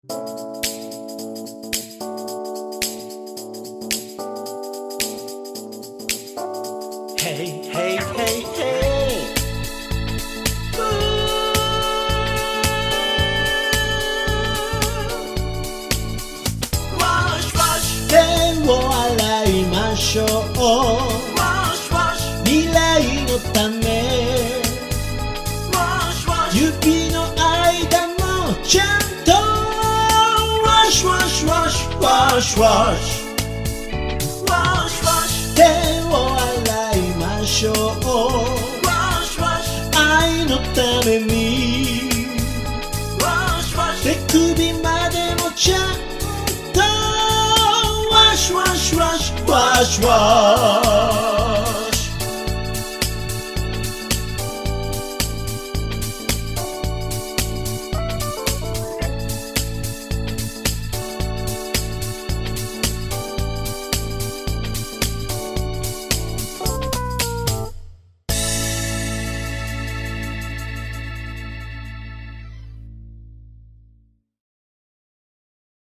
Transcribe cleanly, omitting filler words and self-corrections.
Hey, hey, hey, hey. Wash, wash. 手を洗いましょう。 Wash, wash. 未来のため Wash, wash. 指の間もちゃんと Wash, wash, wash, wash, wash. Wash, wash. 手を洗いましょう。 Wash, wash. 愛のために Wash, wash. 手首までもちゃんと Wash, wash, wash, wash, wash.